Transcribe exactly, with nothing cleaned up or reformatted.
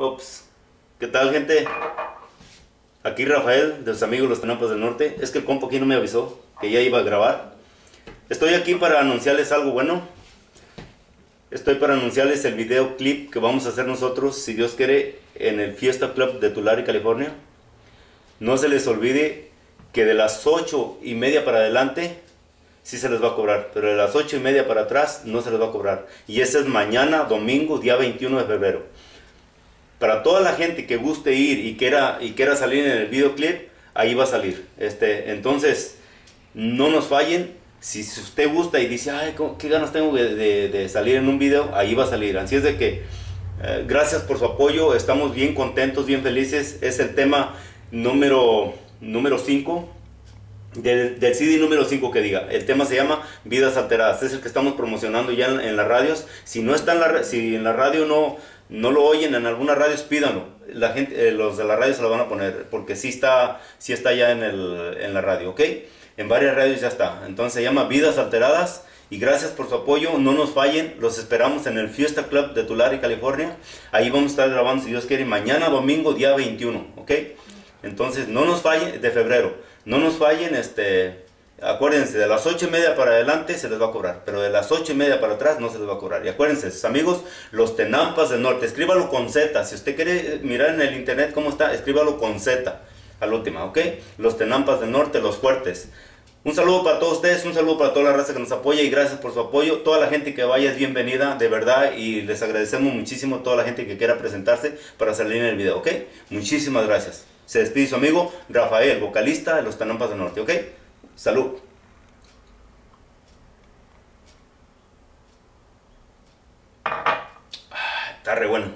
Ops. ¿Qué tal, gente? Aquí Rafael, de los amigos Los Tenampas del Norte. Es que el compa aquí no me avisó que ya iba a grabar. Estoy aquí para anunciarles algo bueno. Estoy para anunciarles el videoclip que vamos a hacer nosotros, si Dios quiere, en el Fiesta Club de Tulare, California. No se les olvide que de las ocho y media para adelante sí se les va a cobrar, pero de las ocho y media para atrás no se les va a cobrar. Y ese es mañana, domingo, día veintiuno de febrero. Para toda la gente que guste ir y quiera, y quiera salir en el videoclip, ahí va a salir. Este, entonces, no nos fallen. Si, si usted gusta y dice, ay, qué ganas tengo de, de, de salir en un video, ahí va a salir. Así es de que, eh, gracias por su apoyo. Estamos bien contentos, bien felices. Es el tema número número cinco. Del, del C D número cinco que diga. El tema se llama Vidas Alteradas. Es el que estamos promocionando ya en, en las radios. Si no está en la, si en la radio no, no lo oyen, en algunas radios pídanlo. La gente, eh, los de la radio se lo van a poner, porque sí está, sí está ya en, el, en la radio, ¿ok? En varias radios ya está. Entonces se llama Vidas Alteradas. Y gracias por su apoyo. No nos fallen. Los esperamos en el Fiesta Club de Tulare, California. Ahí vamos a estar grabando, si Dios quiere, mañana domingo, día veintiuno, ¿ok? Entonces no nos fallen, de febrero. No nos fallen, este, acuérdense, de las ocho y media para adelante se les va a cobrar, pero de las ocho y media para atrás no se les va a cobrar. Y acuérdense, sus amigos, Los Tenampas del Norte, escríbalo con Z. Si usted quiere mirar en el internet cómo está, escríbalo con Z, a la última, ¿ok? Los Tenampas del Norte, los fuertes. Un saludo para todos ustedes, un saludo para toda la raza que nos apoya y gracias por su apoyo. Toda la gente que vaya es bienvenida, de verdad, y les agradecemos muchísimo a toda la gente que quiera presentarse para salir en el video, ¿ok? Muchísimas gracias. Se despide su amigo Rafael, vocalista de Los Tenampas del Norte, ¿ok? Salud. Ah, está re bueno.